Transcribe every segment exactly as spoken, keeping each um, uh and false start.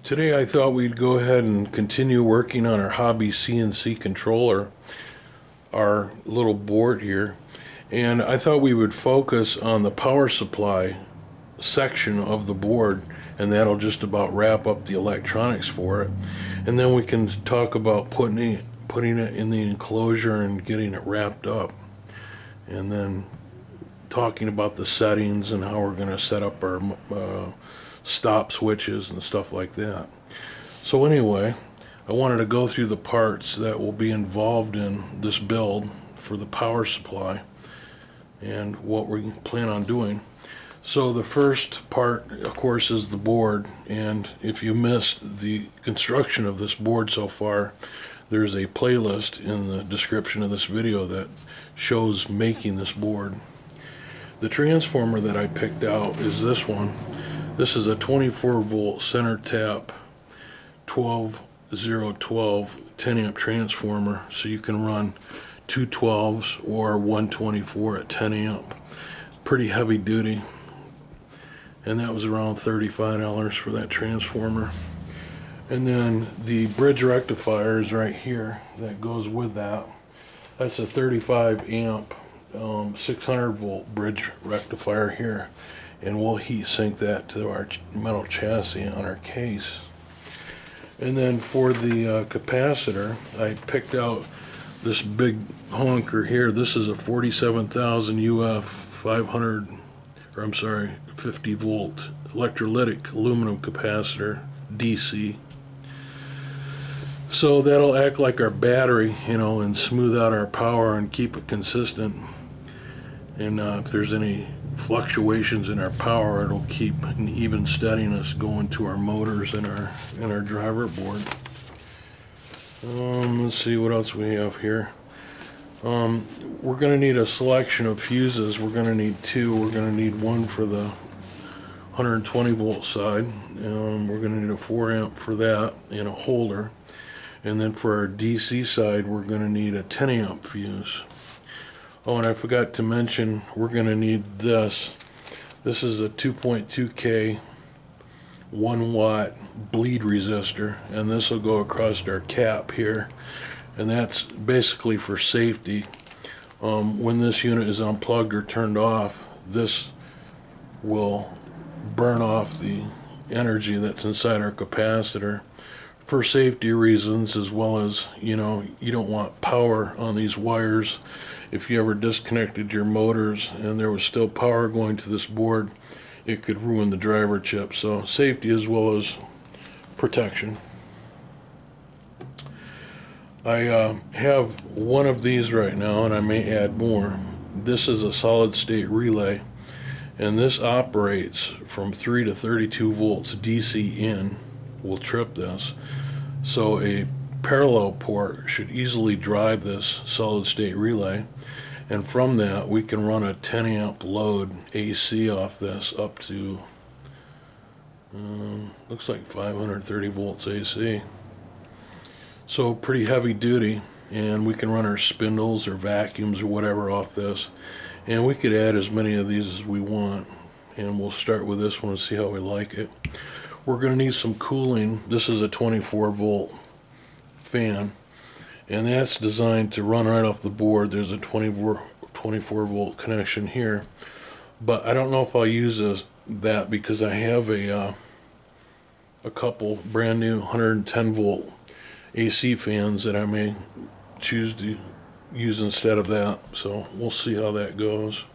Today I thought we'd go ahead and continue working on our hobby C N C controller, our little board here, and I thought we would focus on the power supply section of the board, and that'll just about wrap up the electronics for it. And then we can talk about putting it, putting it in the enclosure and getting it wrapped up, and then talking about the settings and how we're going to set up our uh, stop switches and stuff like that. So anyway, I wanted to go through the parts that will be involved in this build for the power supply and what we plan on doing. So the first part, of course, is the board, and if you missed the construction of this board so far, there's a playlist in the description of this video that shows making this board. The transformer that I picked out is this one. This is a twenty-four volt center tap twelve zero twelve ten amp transformer, so you can run two twelves or one twenty-four at ten amp. Pretty heavy duty, and that was around thirty-five dollars for that transformer. And then the bridge rectifier is right here that goes with that. That's a thirty-five amp um, six hundred volt bridge rectifier here, and we'll heat sink that to our metal chassis on our case. And then for the uh, capacitor, I picked out this big honker here. This is a forty-seven thousand U F five hundred, or I'm sorry, fifty volt electrolytic aluminum capacitor, D C. So that'll act like our battery, you know, and smooth out our power and keep it consistent. And uh, if there's any fluctuations in our power, it'll keep an even steadiness going to our motors and our and our driver board. Um, let's see what else we have here. Um, we're going to need a selection of fuses. We're going to need two. We're going to need one for the one hundred twenty volt side. Um, we're going to need a four amp for that and a holder. And then for our D C side, we're going to need a ten amp fuse. Oh, and I forgot to mention, we're going to need this. This is a two point two K one watt bleed resistor, and this will go across our cap here, and that's basically for safety. Um, when this unit is unplugged or turned off, this will burn off the energy that's inside our capacitor for safety reasons, as well as, you know, you don't want power on these wires. If you ever disconnected your motors and there was still power going to this board, it could ruin the driver chip. So safety as well as protection. I uh, have one of these right now, and I may add more. This is a solid state relay, and this operates from three to thirty-two volts D C in. Will trip this, so a parallel port should easily drive this solid state relay, and from that we can run a ten amp load A C off this up to um, looks like five hundred thirty volts A C. So pretty heavy duty, and we can run our spindles or vacuums or whatever off this, and we could add as many of these as we want. And we'll start with this one and see how we like it. We're going to need some cooling. This is a twenty-four volt fan, and that's designed to run right off the board. There's a twenty-four volt connection here, but I don't know if I'll use this, that because I have a uh, a couple brand new one hundred ten volt A C fans that I may choose to use instead of that. So we'll see how that goes.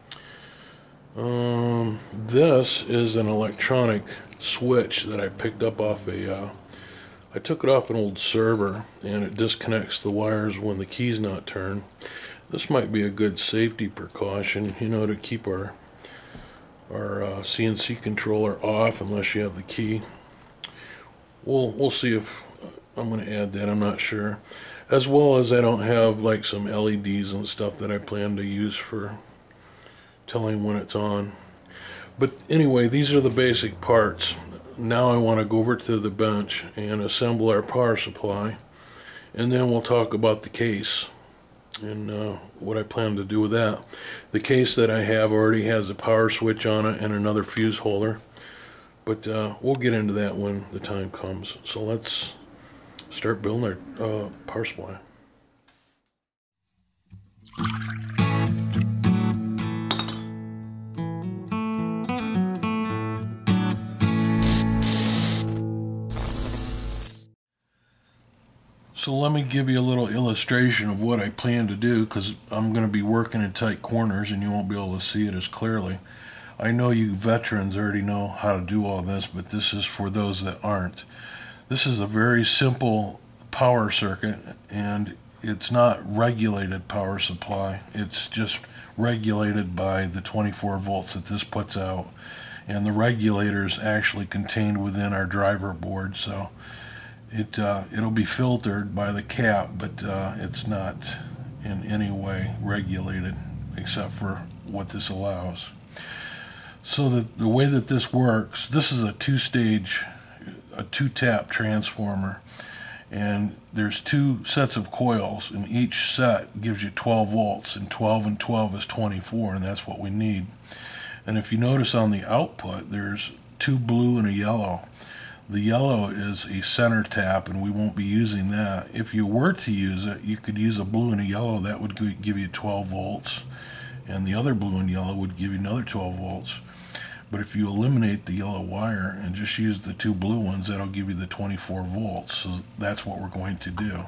Um, this is an electronic switch that I picked up off a uh, I took it off an old server, and it disconnects the wires when the key's not turned. This might be a good safety precaution, you know, to keep our our uh, C N C controller off unless you have the key. We'll we'll see if I'm going to add that. I'm not sure. As well as I don't have like some L E Ds and stuff that I plan to use for telling when it's on. But anyway, these are the basic parts. Now I want to go over to the bench and assemble our power supply, and then we'll talk about the case and uh, what I plan to do with that. The case that I have already has a power switch on it and another fuse holder. But uh, we'll get into that when the time comes. So let's start building our uh, power supply. So let me give you a little illustration of what I plan to do, because I'm going to be working in tight corners and you won't be able to see it as clearly. I know you veterans already know how to do all this, but this is for those that aren't. This is a very simple power circuit, and it's not regulated power supply. It's just regulated by the twenty-four volts that this puts out, and the regulator is actually contained within our driver board. So It, uh, it'll be filtered by the cap, but uh, it's not in any way regulated except for what this allows. So the, the way that this works, this is a two-stage, a two-tap transformer, and there's two sets of coils, and each set gives you twelve volts, and twelve and twelve is twenty-four, and that's what we need. And if you notice on the output, there's two blue and a yellow. The yellow is a center tap, and we won't be using that. If you were to use it, you could use a blue and a yellow. That would give you twelve volts, and the other blue and yellow would give you another twelve volts. But if you eliminate the yellow wire and just use the two blue ones, that'll give you the twenty-four volts. So that's what we're going to do.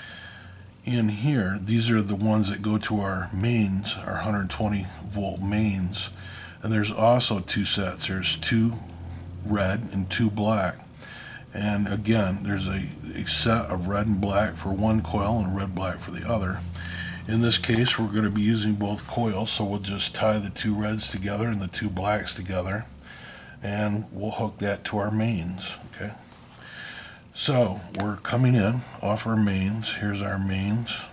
In here, these are the ones that go to our mains, our one hundred twenty volt mains. And there's also two sets. There's two red and two black. And again, there's a, a set of red and black for one coil and red black for the other. In this case, we're going to be using both coils, so we'll just tie the two reds together and the two blacks together, and we'll hook that to our mains. Okay. So we're coming in off our mains. Here's our mains.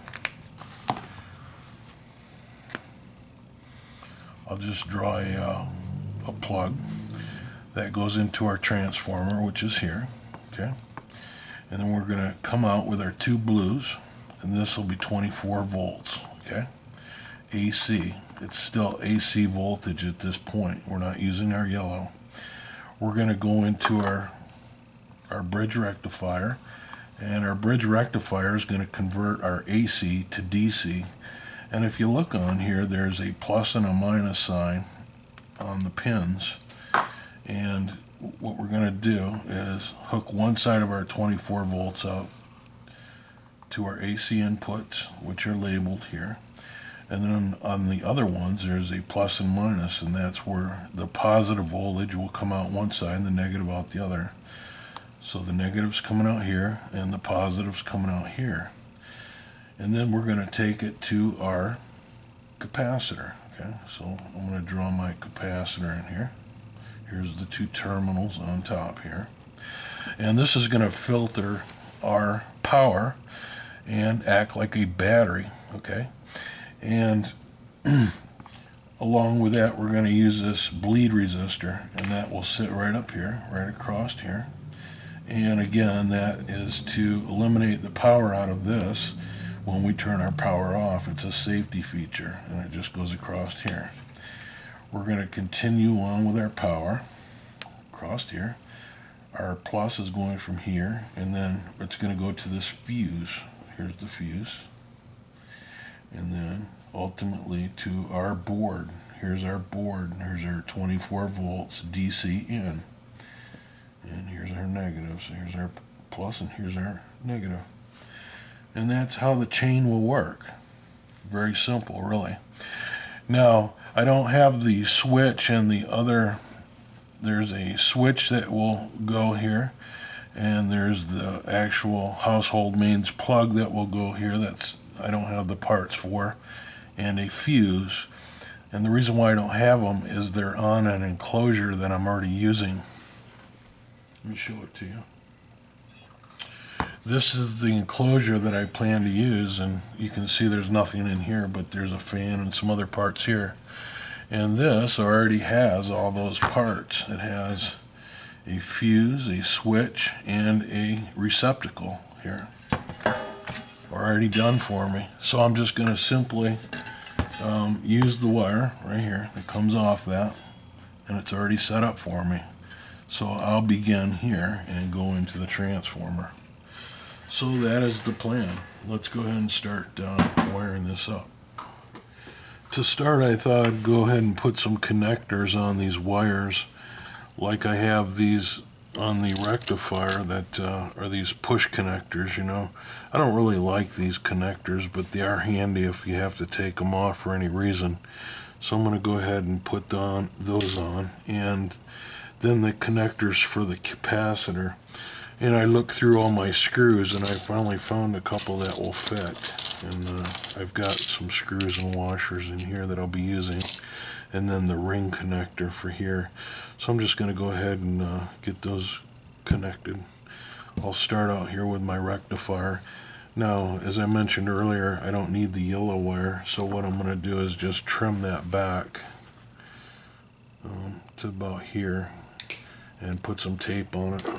I'll just draw a, uh, a plug that goes into our transformer, which is here. Okay. And then we're going to come out with our two blues, and this will be twenty-four volts. Okay. A C. It's still A C voltage at this point. We're not using our yellow. We're going to go into our our bridge rectifier, and our bridge rectifier is going to convert our A C to D C. And if you look on here, there's a plus and a minus sign on the pins, and what we're going to do is hook one side of our twenty-four volts up to our A C inputs, which are labeled here, and then on the other ones there's a plus and minus, and that's where the positive voltage will come out one side and the negative out the other. So the negative's coming out here and the positive's coming out here, and then we're going to take it to our capacitor. Okay, so I'm going to draw my capacitor in here. Here's the two terminals on top here, and this is going to filter our power and act like a battery. Okay, and along with that, we're going to use this bleed resistor, and that will sit right up here, right across here. And again, that is to eliminate the power out of this when we turn our power off. It's a safety feature, and it just goes across here. We're going to continue on with our power across here. Our plus is going from here, and then it's going to go to this fuse. Here's the fuse. And then ultimately to our board. Here's our board. Here's our twenty-four volts D C in. And here's our negative. So here's our plus and here's our negative. And that's how the chain will work. Very simple, really. Now, I don't have the switch and the other. There's a switch that will go here, and there's the actual household mains plug that will go here. That's, I don't have the parts for, and a fuse. And the reason why I don't have them is they're on an enclosure that I'm already using. Let me show it to you. This is the enclosure that I plan to use, and you can see there's nothing in here, but there's a fan and some other parts here. And this already has all those parts. It has a fuse, a switch, and a receptacle here. Already done for me. So I'm just going to simply um, use the wire right here that comes off that, and it's already set up for me. So I'll begin here and go into the transformer. So that is the plan. Let's go ahead and start uh, wiring this up. To start, I thought I'd go ahead and put some connectors on these wires, like I have these on the rectifier that uh, are these push connectors, you know. I don't really like these connectors, but they are handy if you have to take them off for any reason. So I'm going to go ahead and put on, those on, and then the connectors for the capacitor. And I looked through all my screws and I finally found a couple that will fit. And uh, I've got some screws and washers in here that I'll be using, and then the ring connector for here. So I'm just going to go ahead and uh, get those connected. I'll start out here with my rectifier. Now, as I mentioned earlier, I don't need the yellow wire, so what I'm going to do is just trim that back um, to about here and put some tape on it.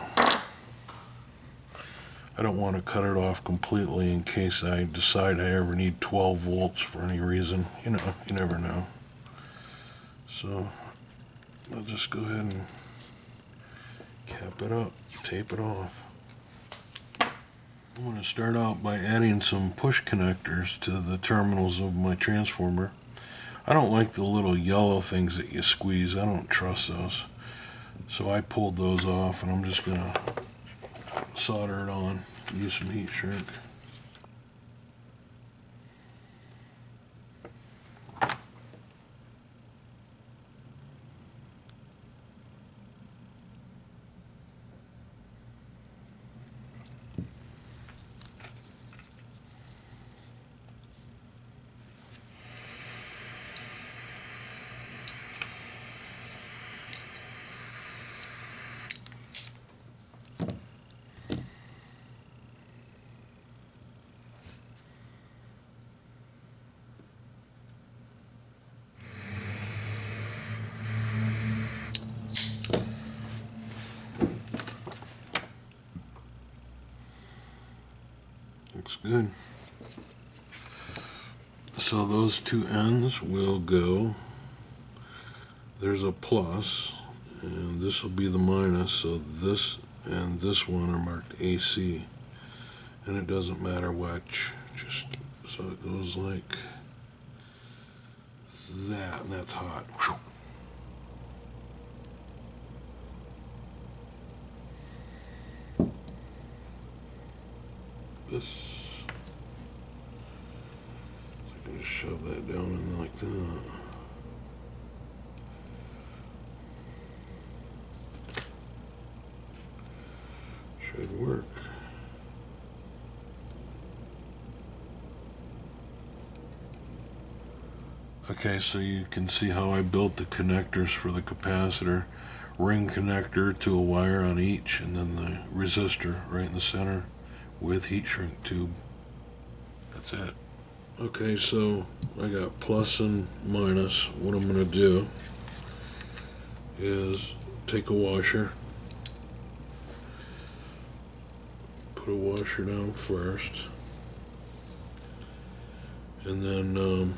I don't want to cut it off completely in case I decide I ever need twelve volts for any reason. You know, you never know. So I'll just go ahead and cap it up, tape it off. I'm going to start out by adding some push connectors to the terminals of my transformer. I don't like the little yellow things that you squeeze. I don't trust those. So I pulled those off, and I'm just going to solder it on, use some heat shrink. Looks good. So those two ends will go. There's a plus, and this will be the minus, so this and this one are marked A C. And it doesn't matter which, just so it goes like that, and that's hot. Whew. This, I'm going to shove that down in like that. Should work. Okay, so you can see how I built the connectors for the capacitor. Ring connector to a wire on each, and then the resistor right in the center with heat shrink tube. That's it. Okay, so I got plus and minus. What I'm going to do is take a washer, put a washer down first, and then um,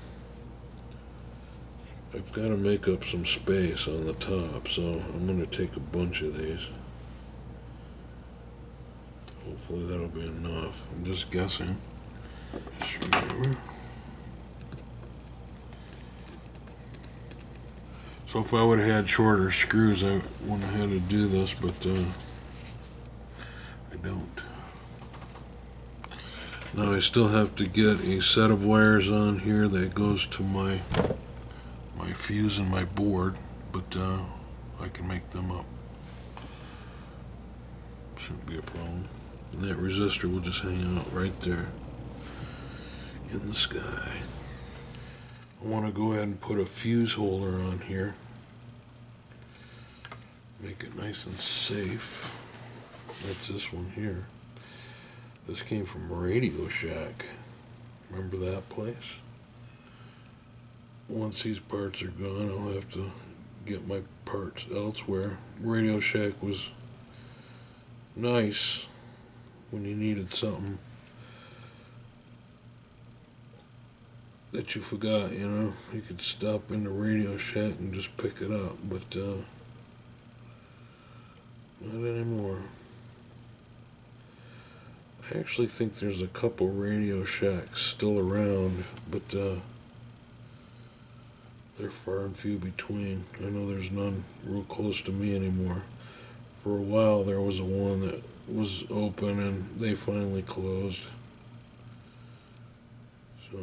I've got to make up some space on the top, so I'm going to take a bunch of these. Hopefully that'll be enough. I'm just guessing. So if I would have had shorter screws, I wouldn't have had to do this, but uh, I don't. Now I still have to get a set of wires on here that goes to my my fuse and my board, but uh, I can make them up. Shouldn't be a problem. And that resistor will just hang out right there in the sky. I want to go ahead and put a fuse holder on here. Make it nice and safe. That's this one here. This came from Radio Shack. Remember that place? Once these parts are gone, I'll have to get my parts elsewhere. Radio Shack was nice when you needed something that you forgot, you know. You could stop in the Radio Shack and just pick it up, but uh, Not anymore. I actually think there's a couple Radio Shacks still around, but uh, they're far and few between. I know there's none real close to me anymore. For a while there was a one that was open and they finally closed. So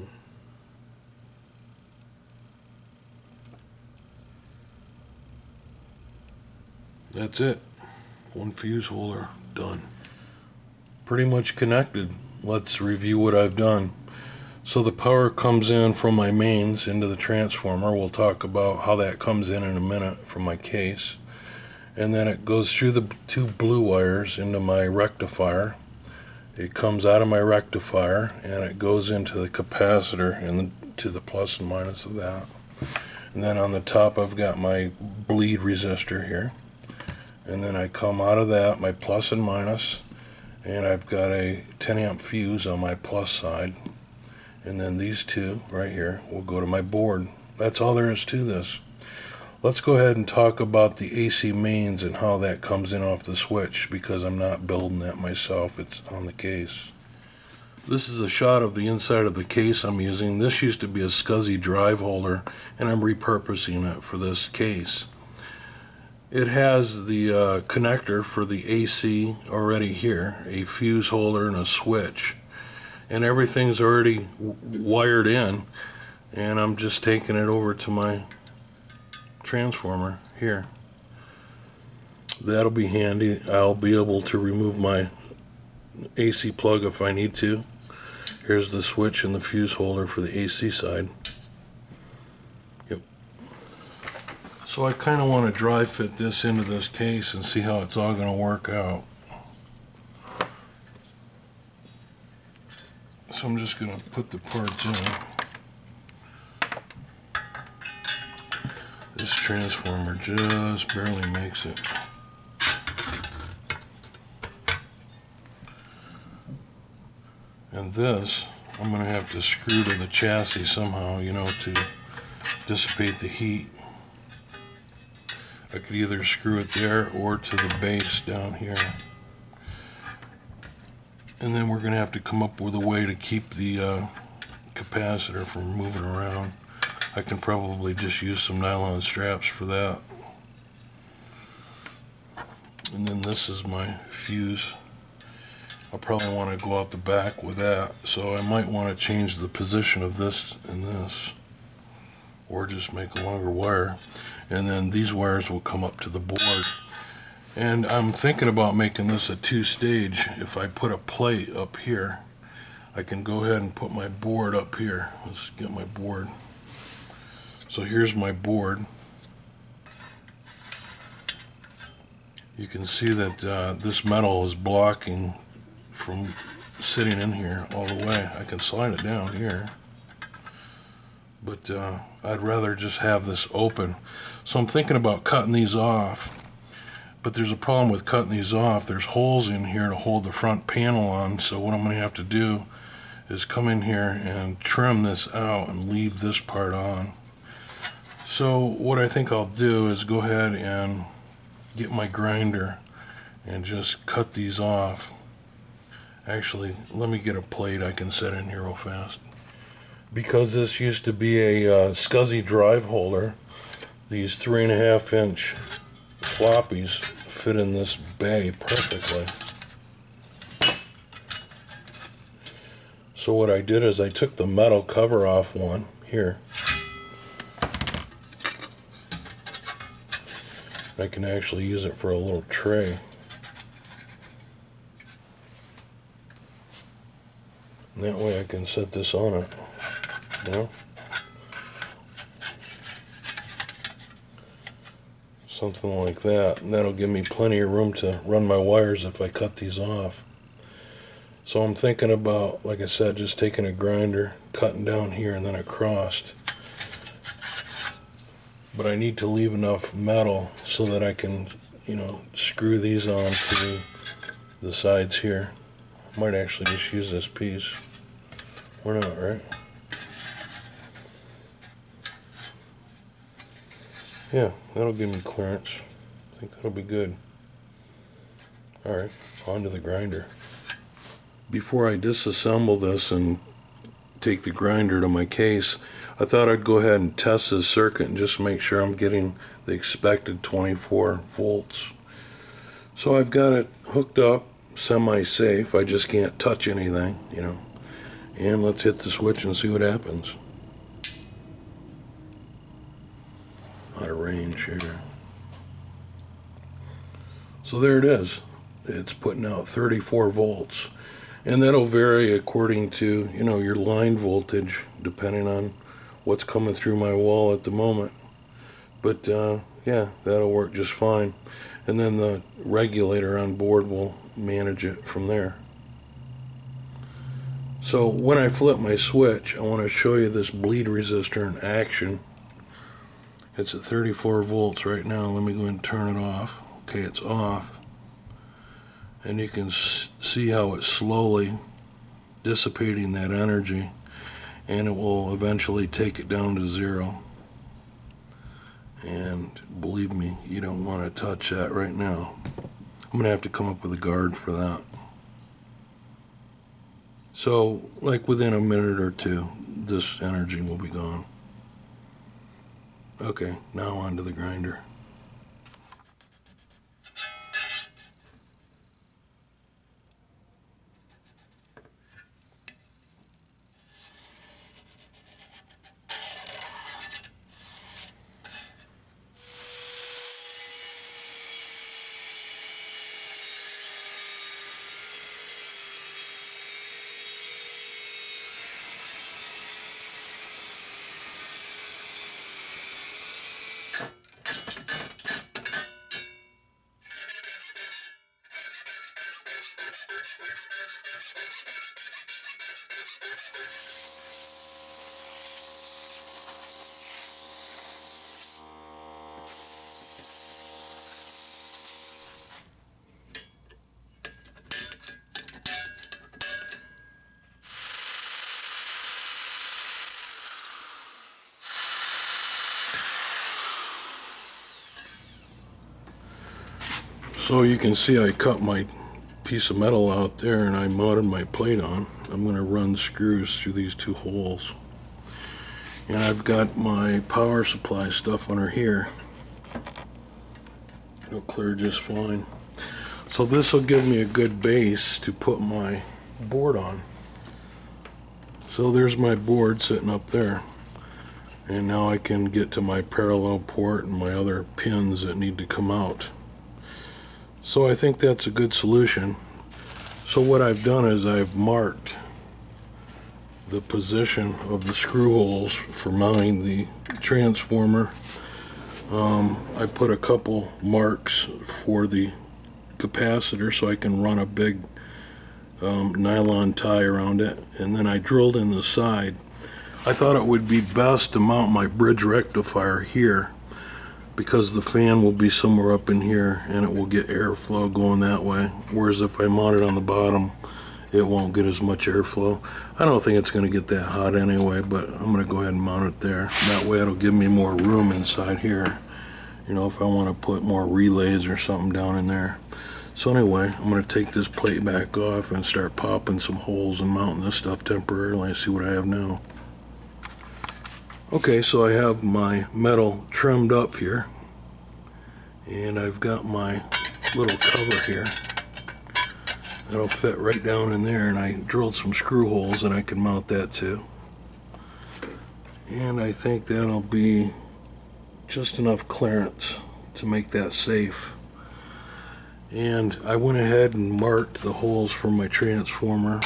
that's it. One fuse holder done. Pretty much connected. Let's review what I've done. So the power comes in from my mains into the transformer. We'll talk about how that comes in in a minute from my case. And then it goes through the two blue wires into my rectifier. It comes out of my rectifier and it goes into the capacitor and the, to the plus and minus of that. And then on the top I've got my bleed resistor here. And then I come out of that, my plus and minus, and I've got a ten amp fuse on my plus side. And then these two right here will go to my board. That's all there is to this. Let's go ahead and talk about the A C mains and how that comes in off the switch, because I'm not building that myself, it's on the case. This is a shot of the inside of the case I'm using. This used to be a SCSI drive holder and I'm repurposing it for this case. It has the uh, connector for the A C already here, a fuse holder and a switch, and everything's already w wired in, and I'm just taking it over to my transformer here. That'll be handy. I'll be able to remove my A C plug if I need to. Here's the switch and the fuse holder for the A C side. Yep. So I kind of want to dry fit this into this case and see how it's all going to work out. So I'm just going to put the parts in. This transformer just barely makes it. And this, I'm going to have to screw to the chassis somehow, you know, to dissipate the heat. I could either screw it there or to the base down here. And then we're going to have to come up with a way to keep the uh, capacitor from moving around. I can probably just use some nylon straps for that. And then this is my fuse. I'll probably want to go out the back with that, so I might want to change the position of this and this, or just make a longer wire, and then these wires will come up to the board. And I'm thinking about making this a two-stage. If I put a plate up here, I can go ahead and put my board up here. Let's get my board. So here's my board. You can see that uh, this metal is blocking from sitting in here all the way. I can slide it down here, but uh, I'd rather just have this open. So I'm thinking about cutting these off, but there's a problem with cutting these off. There's holes in here to hold the front panel on, so what I'm going to have to do is come in here and trim this out and leave this part on. So what I think I'll do is go ahead and get my grinder and just cut these off. Actually, let me get a plate I can set in here real fast. Because this used to be a uh, SCSI drive holder, these three and a half inch floppies fit in this bay perfectly. So what I did is I took the metal cover off one here. I can actually use it for a little tray. And that way I can set this on it. You know? Something like that. And that'll give me plenty of room to run my wires if I cut these off. So I'm thinking about, like I said, just taking a grinder, cutting down here and then across. But I need to leave enough metal so that I can, you know, screw these on to the sides here. I might actually just use this piece. Why not, right? Yeah, that'll give me clearance. I think that'll be good. Alright, onto the grinder. Before I disassemble this and take the grinder to my case, I thought I'd go ahead and test this circuit and just make sure I'm getting the expected twenty-four volts. So I've got it hooked up, semi-safe. I just can't touch anything, you know. And let's hit the switch and see what happens. Out of range here. So there it is. It's putting out thirty-four volts. And that'll vary according to, you know, your line voltage, depending on what's coming through my wall at the moment. But uh, yeah, that'll work just fine. And then the regulator on board will manage it from there. So when I flip my switch, I want to show you this bleed resistor in action. It's at thirty-four volts right now. Let me go and turn it off. Okay, it's off. And you can see how it's slowly dissipating that energy, and it will eventually take it down to zero. And believe me, you don't want to touch that right now. I'm going to have to come up with a guard for that. So, like within a minute or two, this energy will be gone. Okay, now onto the grinder. So you can see I cut my piece of metal out there and I mounted my plate on. I'm going to run screws through these two holes. And I've got my power supply stuff under here. It'll clear just fine. So this will give me a good base to put my board on. So there's my board sitting up there. And now I can get to my parallel port and my other pins that need to come out. So I think that's a good solution. So what I've done is I've marked the position of the screw holes for mounting the transformer. Um, I put a couple marks for the capacitor so I can run a big um, nylon tie around it, and then I drilled in the side. I thought it would be best to mount my bridge rectifier here, because the fan will be somewhere up in here and it will get airflow going that way, whereas if I mount it on the bottom it won't get as much airflow. I don't think it's going to get that hot anyway, but I'm going to go ahead and mount it there. That way it'll give me more room inside here, you know, if I want to put more relays or something down in there. So anyway, I'm going to take this plate back off and start popping some holes and mounting this stuff temporarily and see what I have now. Okay, so I have my metal trimmed up here, and I've got my little cover here that'll fit right down in there, and I drilled some screw holes and I can mount that too. And I think that'll be just enough clearance to make that safe. And I went ahead and marked the holes for my transformer,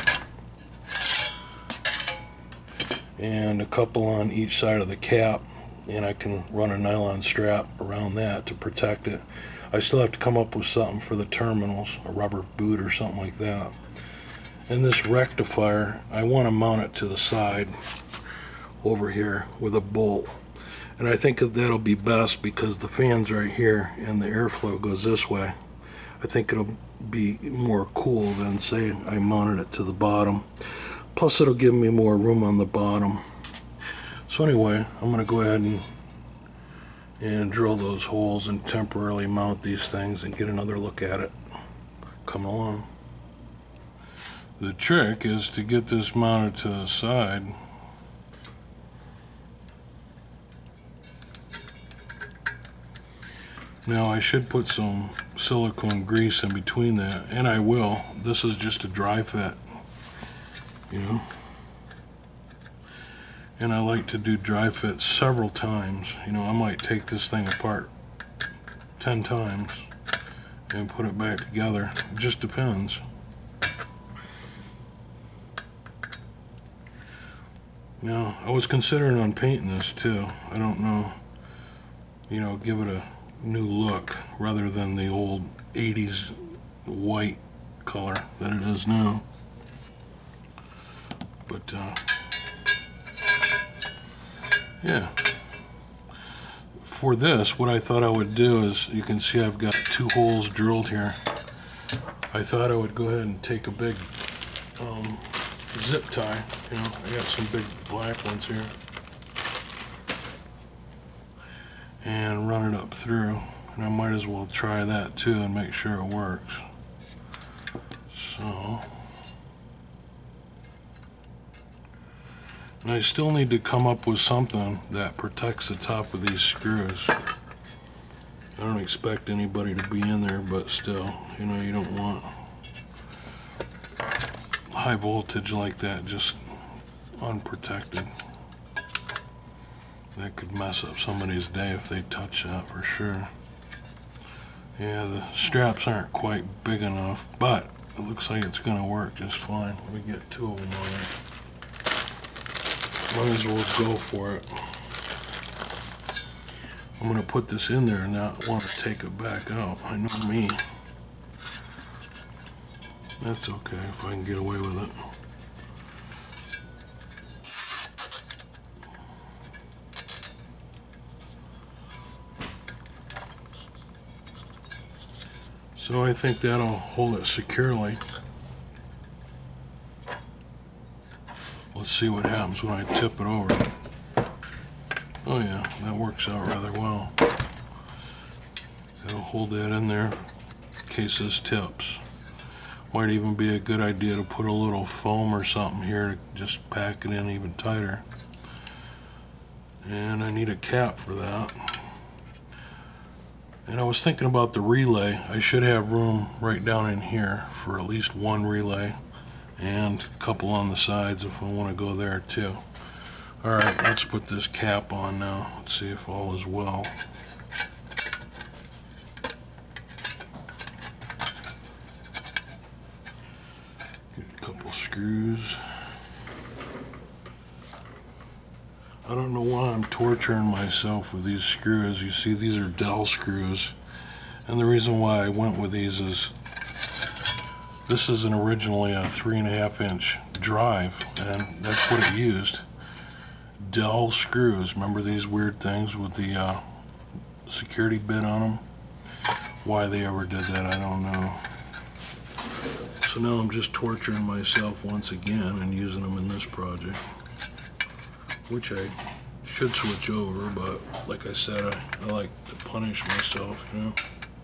and a couple on each side of the cap, and I can run a nylon strap around that to protect it. I still have to come up with something for the terminals, a rubber boot or something like that. And this rectifier, I want to mount it to the side over here with a bolt. And I think that that'll be best because the fan's right here and the airflow goes this way. I think it'll be more cool than, say, I mounted it to the bottom. Plus it'll give me more room on the bottom. So anyway, I'm going to go ahead and and drill those holes and temporarily mount these things and get another look at it. coming along. The trick is to get this mounted to the side. Now I should put some silicone grease in between that, and I will. This is just a dry fit, you know. And I like to do dry fit several times. You know, I might take this thing apart ten times and put it back together. It just depends. Now, I was considering on painting this too. I don't know, you know, give it a new look rather than the old eighties white color that it is now. But, uh, yeah. For this, what I thought I would do is, you can see I've got two holes drilled here. I thought I would go ahead and take a big um, zip tie. You know, I got some big black ones here, and run it up through. And I might as well try that too and make sure it works. So, and I still need to come up with something that protects the top of these screws. I don't expect anybody to be in there, but still, you know, you don't want high voltage like that just unprotected. That could mess up somebody's day if they touch that, for sure. Yeah, the straps aren't quite big enough, but it looks like it's gonna work just fine. Let me get two of them on there. Might as well go for it. I'm gonna put this in there and not want to take it back out. I know me. That's okay if I can get away with it. So I think that'll hold it securely. Let's see what happens when I tip it over. Oh yeah, that works out rather well. It'll hold that in there in case this tips. Might even be a good idea to put a little foam or something here to just pack it in even tighter. And I need a cap for that. And I was thinking about the relay. I should have room right down in here for at least one relay and a couple on the sides if I want to go there too. Alright, let's put this cap on now. Let's see if all is well. Get a couple screws. I don't know why I'm torturing myself with these screws. You see, these are Dell screws. And the reason why I went with these is this is an originally a three and a half inch drive, and that's what it used. Dell screws. Remember these weird things with the uh, security bit on them? Why they ever did that, I don't know. So now I'm just torturing myself once again and using them in this project, which I should switch over, but like I said, I, I like to punish myself, you know.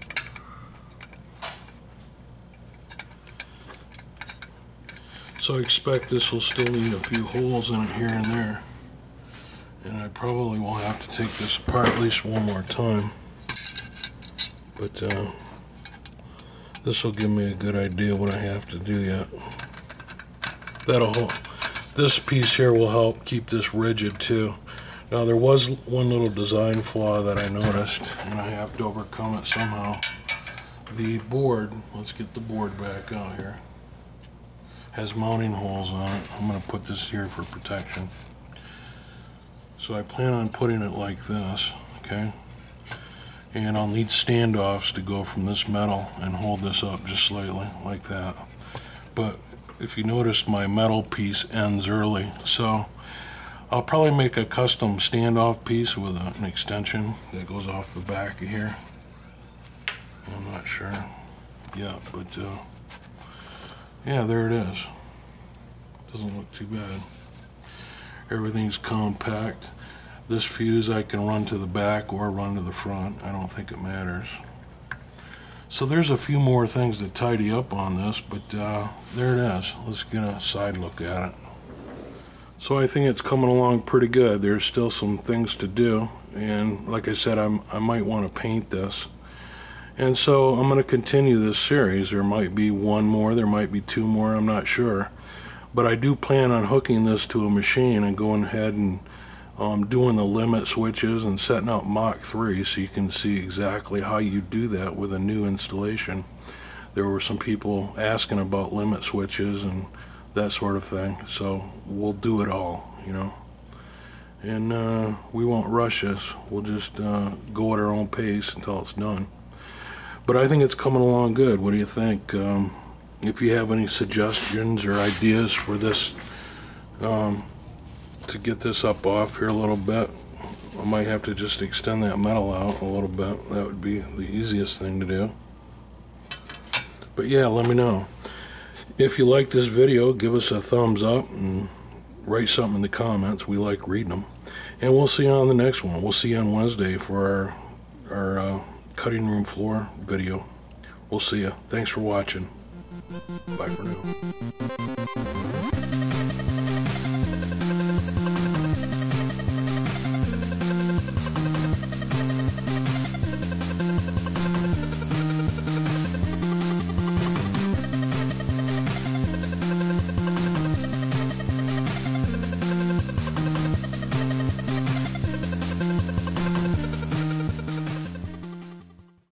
So I expect this will still need a few holes in it here and there. And I probably will have to take this apart at least one more time. But uh, this will give me a good idea what I have to do yet. That'll help. This piece here will help keep this rigid too. Now there was one little design flaw that I noticed, and I have to overcome it somehow. The board, let's get the board back out here, has mounting holes on it. I'm going to put this here for protection. So I plan on putting it like this, okay? And I'll need standoffs to go from this metal and hold this up just slightly, like that. But if you notice, my metal piece ends early, so I'll probably make a custom standoff piece with a, an extension that goes off the back of here. I'm not sure yet, but uh, yeah, there it is. Doesn't look too bad. Everything's compact. This fuse I can run to the back or run to the front. I don't think it matters. So there's a few more things to tidy up on this, but uh, there it is. Let's get a side look at it. So I think it's coming along pretty good. There's still some things to do, and like I said, I'm, I might want to paint this. And so I'm going to continue this series. There might be one more, there might be two more, I'm not sure. But I do plan on hooking this to a machine and going ahead and um, doing the limit switches and setting up Mach three so you can see exactly how you do that with a new installation. There were some people asking about limit switches and that sort of thing, so we'll do it all, you know. And uh, we won't rush this. We'll just uh, go at our own pace until it's done. But I think it's coming along good. What do you think? Um, if you have any suggestions or ideas for this, um, to get this up off here a little bit, I might have to just extend that metal out a little bit. That would be the easiest thing to do. But yeah, let me know. If you like this video, give us a thumbs up and write something in the comments. We like reading them. And we'll see you on the next one. We'll see you on Wednesday for our, our uh, cutting room floor video. We'll see you. Thanks for watching. Bye for now.